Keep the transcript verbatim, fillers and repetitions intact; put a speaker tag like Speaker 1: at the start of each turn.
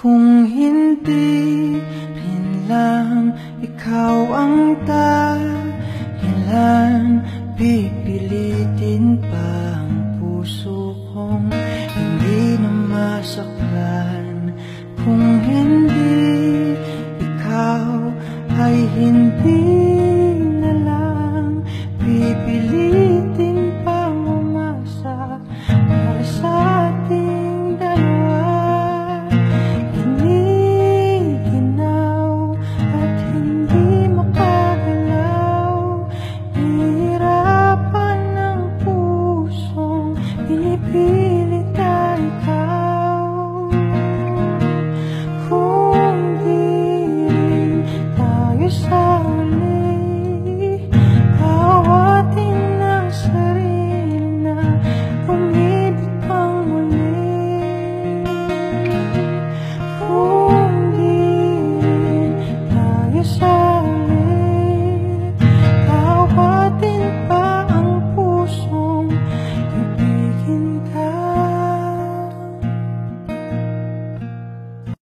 Speaker 1: Kung hindi rin lang ikaw ang dahilan, pipilitin pa ang puso kong hindi na masaktan. Kung